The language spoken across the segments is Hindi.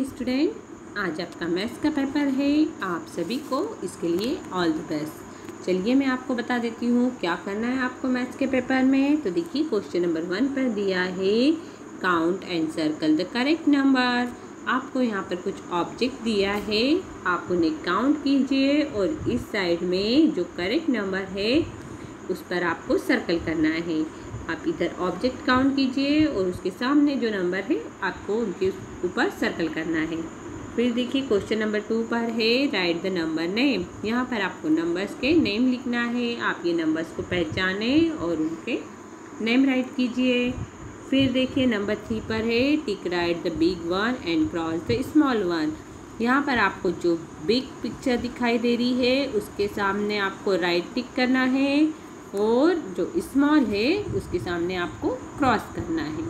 नमस्ते स्टूडेंट, आज आपका मैथ्स का पेपर है। आप सभी को इसके लिए ऑल द बेस्ट। चलिए मैं आपको बता देती हूँ क्या करना है आपको मैथ्स के पेपर में। तो देखिए क्वेश्चन नंबर 1 पर दिया है count and circle the correct number. आपको यहाँ पर कुछ ऑब्जेक्ट दिया है, आप उन्हें काउंट कीजिए और इस साइड में जो करेक्ट नंबर है उस पर आपको सर्कल करना है। आप इधर ऑब्जेक्ट काउंट कीजिए और उसके सामने जो नंबर है आपको उनके ऊपर सर्कल करना है। फिर देखिए क्वेश्चन नंबर 2 पर है राइट द नंबर नेम। यहाँ पर आपको नंबर्स के नेम लिखना है। आप ये नंबर्स को पहचाने और उनके नेम राइट कीजिए। फिर देखिए नंबर 3 पर है tick right the big one and cross the small one. यहाँ पर आपको जो बिग पिक्चर दिखाई दे रही है उसके सामने आपको राइट टिक करना है और जो स्मॉल है उसके सामने आपको क्रॉस करना है।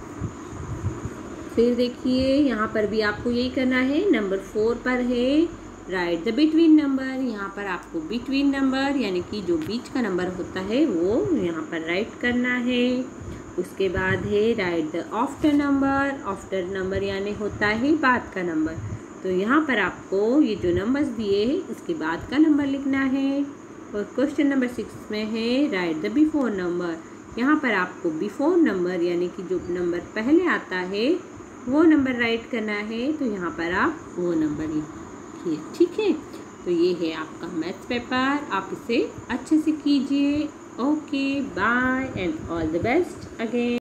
फिर देखिए यहाँ पर भी आपको यही करना है। नंबर 4 पर है राइट द बिटवीन नंबर। यहाँ पर आपको बिटवीन नंबर यानी कि जो बीच का नंबर होता है वो यहाँ पर राइट करना है। उसके बाद है write the after number. After number यानी होता है बाद का नंबर। तो यहाँ पर आपको ये जो नंबर्स दिए हैं इसके बाद का नंबर लिखना है। और क्वेश्चन नंबर 6 में है राइट द बिफोर नंबर। यहाँ पर आपको बिफोर नंबर यानी कि जो नंबर पहले आता है वो नंबर राइट करना है। तो यहाँ पर आप वो नंबर लिखिए, ठीक है। तो ये है आपका मैथ्स पेपर, आप इसे अच्छे से कीजिए। Okay, bye and all the best again.